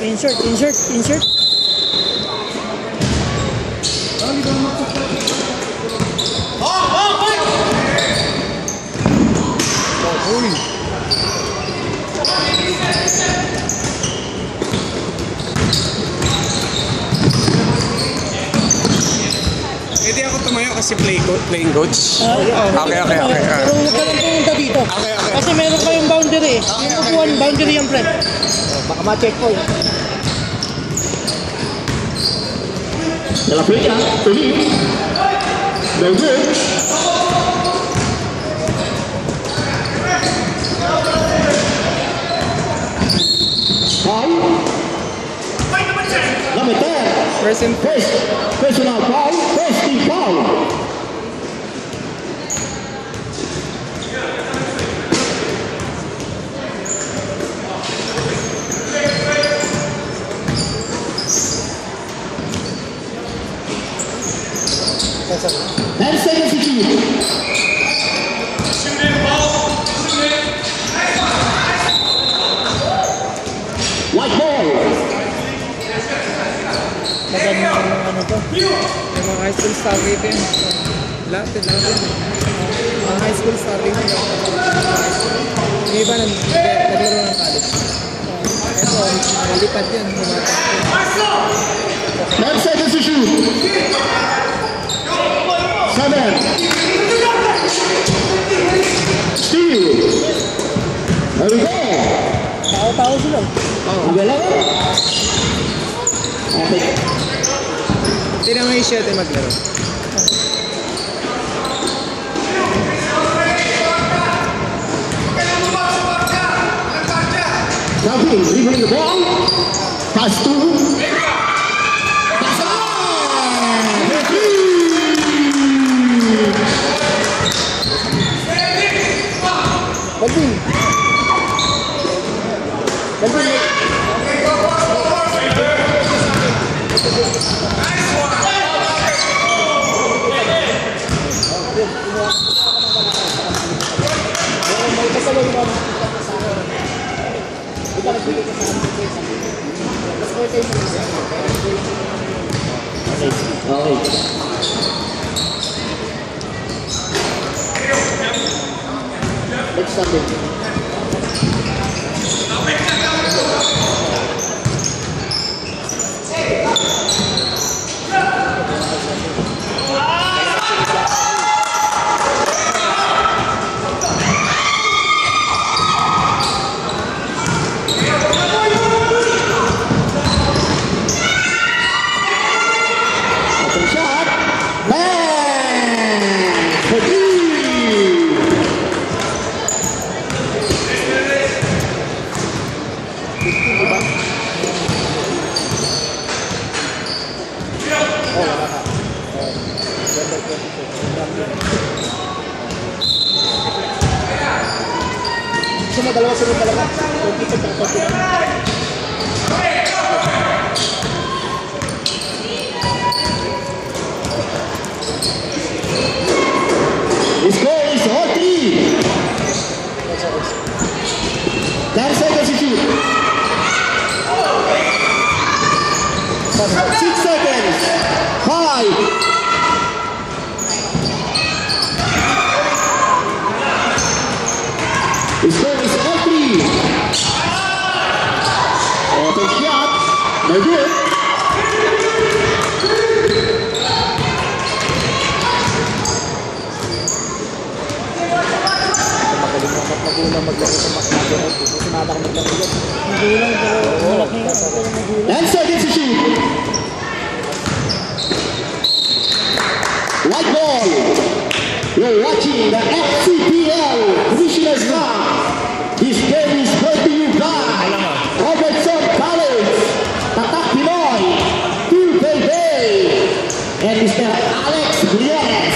insert. Pwede ako tumayo kasi playing coach. Okay. Pero huwag ka lang pumunta dito. Okay. Kasi meron kayong boundary eh. Yung upuan, boundary yung pre. Baka ma-check po yun. La pelea, feliz. Del good. Foul. Number 10. Personal foul. First team foul. And second to shoot. White ball. Maganda yung ano to. Yung mga high school star rate yun. Lahat. Mga high school star rate yun. Yung iba naglaro ng college. Ito, malipad yun. 10 seconds to shoot. 7. Steal. There we go. Tao sila. Ang galang. Okay. Hindi naman yung shot maglaro. Now he dribbling the ball. Pass to. Next Sunday. Gusto mo dalawa sunod talaga? The score is 4-3. 10 seconds to shoot. 6 seconds. 5. The score is 4-3. Open shot. No good. Magulang maglaro sa maglaro. Sumama ka maglaro yun. Magulang, pero malaki nga. And seconds to shoot. White ball. You're watching the FCBL Commissioner's Cup. This game is brought to you by Robertson College, Tatak Pinoy, Baby, and Mr. Alex Blieres.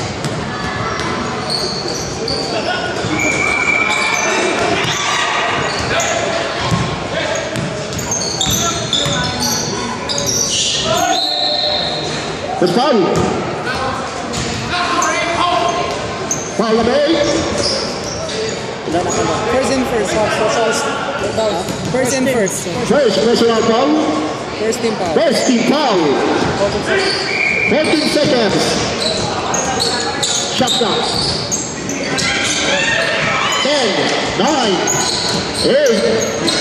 The foul. Foul away. First and first. First and first. First personal foul. First team foul. First team foul. 14 seconds. Shot clock. 10, 9, 8.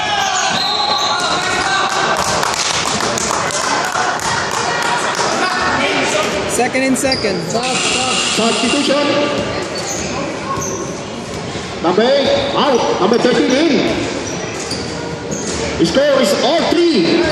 Second and second. Substitution. Number 8 out. Number 13 in. The score is all 3.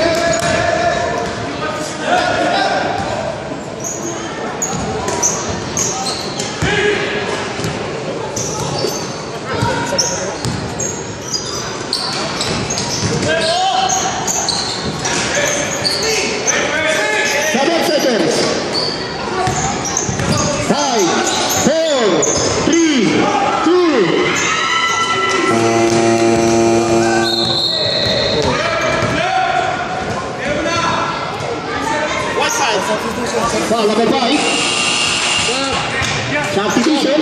Foul number 5. Substitution.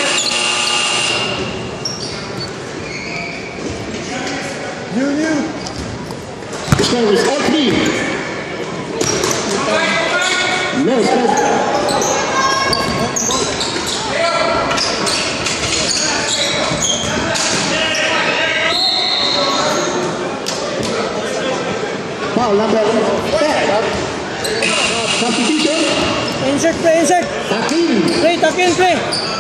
The score is all 3. No stop. Foul number 10. Substitution. Insert, play, insert. Takin. Play, tuck in, play.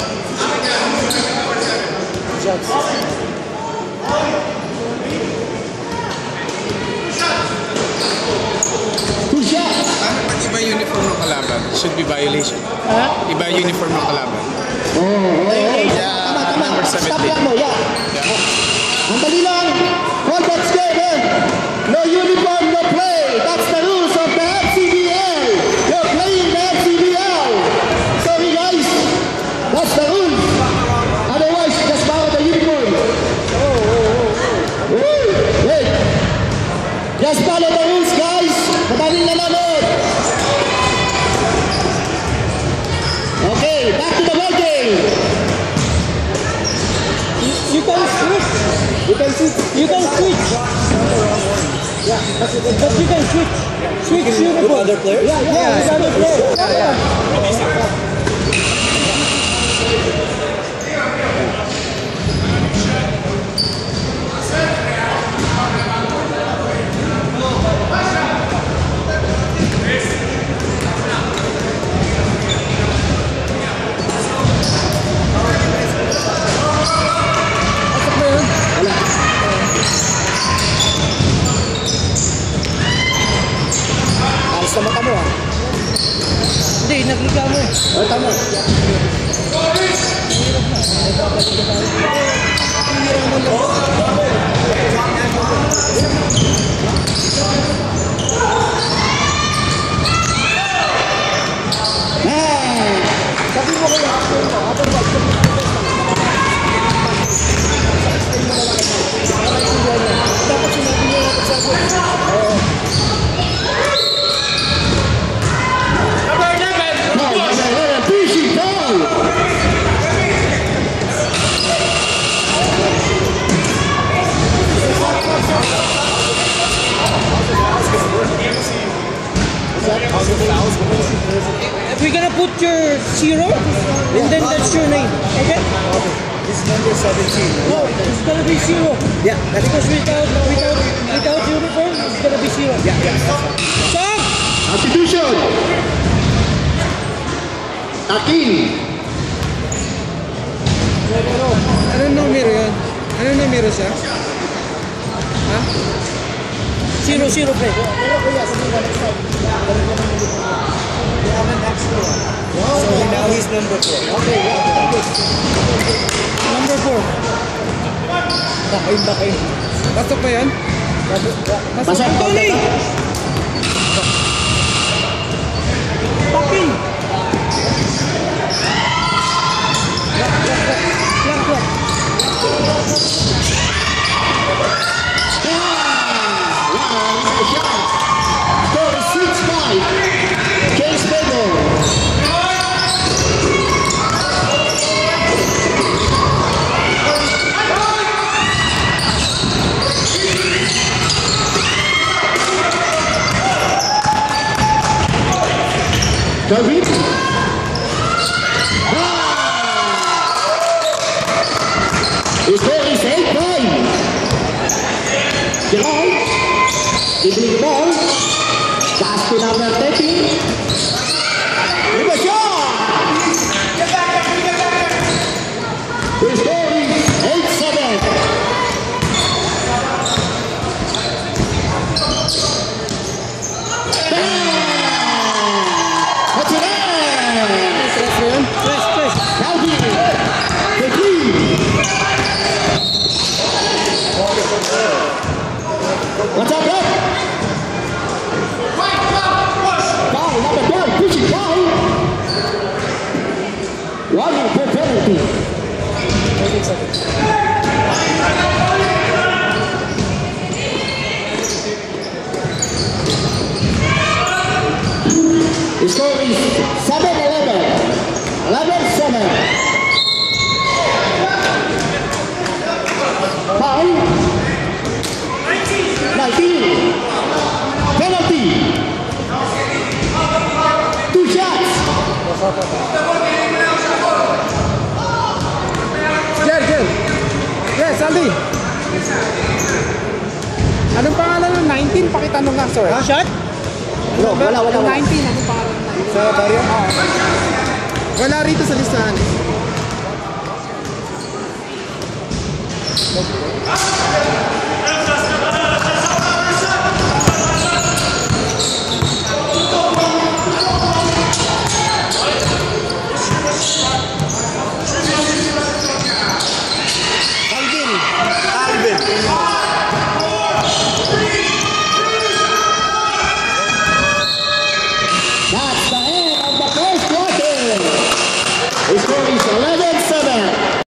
Two shots. Pag iba uniform ng kalaban, should be violation. Ha? Iba uniform ng kalaban. Tama. Number 17. Stop yan mo, yeah. Ang dali lang. Hold that square then. No uniform, no play. That's the rules of the FCBL. You're playing the FCBL. Sorry guys. That's the rules. Otherwise, just borrow the uniform. Wait. Just follow the rules guys. Madaling na namin. Okay, back to the ball game. You can switch. You can switch. Yeah, but you can switch. Switch uniform. With other players? Yeah, with other players. Yeah. Sa mata mo ah. Hindi, nagliga mo. Oh, tama. Sabi mo kaya dapat sinabi niya sa We're gonna put your 0 and then that's your name, okay? This is number 17. No, it's gonna be 0. Yeah, that's Because without uniform, it's gonna be 0. Stop! Substitution. Takin. Anong numero yan? Anong numero siya? Ha? 0-0 play. So now he's number 4. Okay, Number 4. Bakay. Pasok ba yan? Pasok. Anthony! Pakin! Clock. Score is 6-5. Case Pedro. David. The score is 8-9. Jerome, dribbling the ball. Pass to number 13. With a shot. The score is 8-7. What's up, bro? Foul, number 12, pushing foul. Running for penalty. The score is 7-11. 11-7. Foul. 19. Penalty. 2 shots. Jel. Yes, Aldi. Anong pangalan ng 19? Pakitanong nga, sorry. Shot? Wala. 19, anong pangalan ng 19? Sa Barrio? Wala rito sa listahan. Alvin.